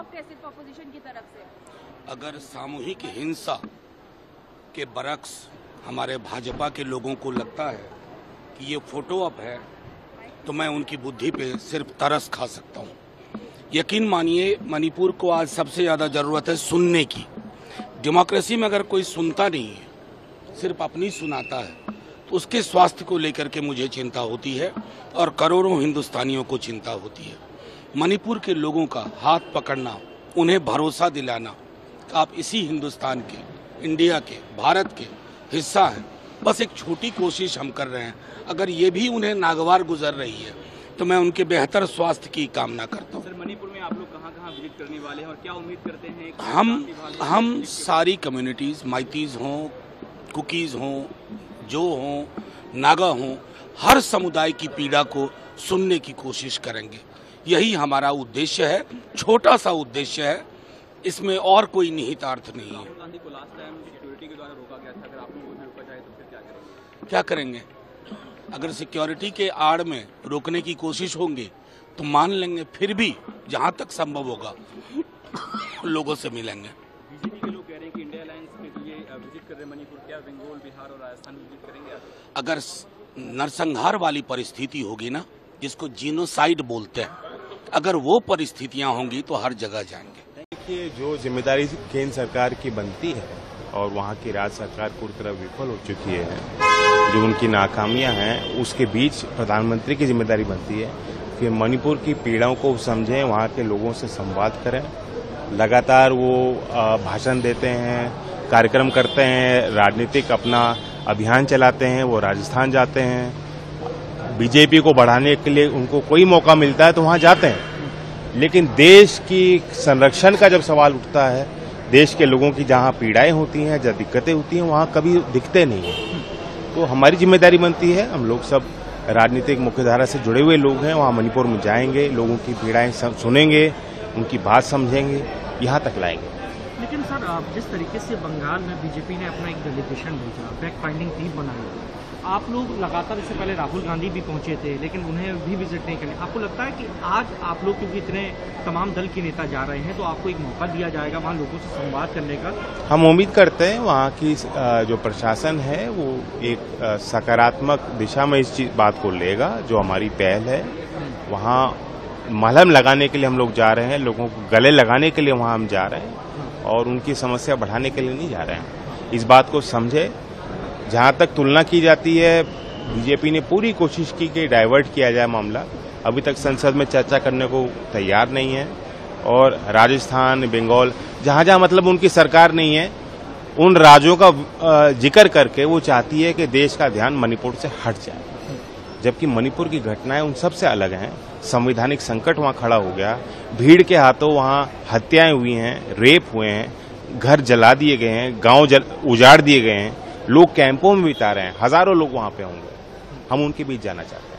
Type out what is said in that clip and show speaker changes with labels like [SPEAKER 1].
[SPEAKER 1] Of है सिर्फ opposition की तरफ से।
[SPEAKER 2] अगर सामूहिक हिंसा के बरक्स हमारे भाजपा के लोगों को लगता है कि ये फोटो ऑप है, तो मैं उनकी बुद्धि पे सिर्फ तरस खा सकता हूँ। यकीन मानिए, मणिपुर को आज सबसे ज्यादा जरूरत है सुनने की। डेमोक्रेसी में अगर कोई सुनता नहीं है, सिर्फ अपनी सुनाता है, तो उसके स्वास्थ्य को लेकर के मुझे चिंता होती है और करोड़ों हिंदुस्तानियों को चिंता होती है। मणिपुर के लोगों का हाथ पकड़ना, उन्हें भरोसा दिलाना कि आप इसी हिंदुस्तान के, इंडिया के, भारत के हिस्सा हैं, बस एक छोटी कोशिश हम कर रहे हैं। अगर ये भी उन्हें नागवार गुजर रही है तो मैं उनके बेहतर स्वास्थ्य की कामना करता हूँ।
[SPEAKER 3] सर, मणिपुर में आप लोग कहाँ विजिट करने वाले हैं और क्या उम्मीद करते हैं कि
[SPEAKER 2] हम सारी कम्युनिटीज, माइतीज हों, कुकीज हों, जो हों, नागा हों, हर समुदाय की पीड़ा को सुनने की कोशिश करेंगे। यही हमारा उद्देश्य है, छोटा सा उद्देश्य है, इसमें और कोई निहितार्थ नहीं है।
[SPEAKER 3] राहुल गांधी को लास्ट टाइम सिक्योरिटी के द्वारा रोका गया था, अगर आप लोग रोका जाए तो फिर क्या करेंगे?
[SPEAKER 2] क्या करेंगे? अगर सिक्योरिटी के आड़ में रोकने की कोशिश होंगे तो मान लेंगे, फिर भी जहां तक संभव होगा लोगों से मिलेंगे।
[SPEAKER 3] बीजेपी के लोग कह रहे हैं कि इंडिया अलायंस में जो ये विजिट कर रहे हैं मणिपुर, क्या बंगाल, बिहार और राजस्थान विजिट करेंगे आप?
[SPEAKER 2] अगर नरसंहार वाली परिस्थिति होगी ना, जिसको जीनोसाइड बोलते हैं, अगर वो परिस्थितियां होंगी तो हर जगह जाएंगे।
[SPEAKER 4] देखिए, जो जिम्मेदारी केंद्र सरकार की बनती है और वहाँ की राज्य सरकार पूरी तरह विफल हो चुकी है, जो उनकी नाकामियां हैं, उसके बीच प्रधानमंत्री की जिम्मेदारी बनती है कि मणिपुर की पीड़ाओं को समझें, वहाँ के लोगों से संवाद करें। लगातार वो भाषण देते हैं, कार्यक्रम करते हैं, राजनीतिक अपना अभियान चलाते हैं, वो राजस्थान जाते हैं, बीजेपी को बढ़ाने के लिए उनको कोई मौका मिलता है तो वहाँ जाते हैं। लेकिन देश की संरक्षण का जब सवाल उठता है, देश के लोगों की जहाँ पीड़ाएं होती हैं, जहाँ दिक्कतें होती हैं, वहाँ कभी दिखते नहीं हैं। तो हमारी जिम्मेदारी बनती है, हम लोग सब राजनीतिक मुख्यधारा से जुड़े हुए लोग हैं, वहाँ मणिपुर में जाएंगे, लोगों की पीड़ाएं सुनेंगे, उनकी बात समझेंगे, यहाँ तक लाएंगे।
[SPEAKER 5] लेकिन सर, जिस तरीके से बंगाल में बीजेपी ने अपना एक डेलीगेशन भेजा, फैक्ट फाइंडिंग टीम बनाई, आप लोग लगातार, इससे पहले राहुल गांधी भी पहुंचे थे लेकिन उन्हें भी विजिट नहीं करने, आपको लगता है कि आज आप लोग क्योंकि इतने तमाम दल के नेता जा रहे हैं तो आपको एक मौका दिया जाएगा वहां लोगों से संवाद करने का?
[SPEAKER 4] हम उम्मीद करते हैं वहाँ की जो प्रशासन है वो एक सकारात्मक दिशा में इस बात को लेगा, जो हमारी पहल है। वहाँ मलहम लगाने के लिए हम लोग जा रहे हैं, लोगों को गले लगाने के लिए वहाँ हम जा रहे हैं और उनकी समस्या बढ़ाने के लिए नहीं जा रहे हैं। इस बात को समझे। जहाँ तक तुलना की जाती है, बीजेपी ने पूरी कोशिश की कि डाइवर्ट किया जाए मामला, अभी तक संसद में चर्चा करने को तैयार नहीं है। और राजस्थान, बंगाल, जहाँ जहाँ मतलब उनकी सरकार नहीं है, उन राज्यों का जिक्र करके वो चाहती है कि देश का ध्यान मणिपुर से हट जाए, जबकि मणिपुर की घटनाएं उन सबसे अलग हैं। संवैधानिक संकट वहाँ खड़ा हो गया, भीड़ के हाथों वहाँ हत्याएं हुई हैं, रेप हुए हैं, घर जला दिए गए हैं, गांव उजाड़ दिए गए हैं, लोग कैंपों में बिता रहे हैं, हजारों लोग वहाँ पे होंगे। हम उनके बीच जाना चाहते हैं।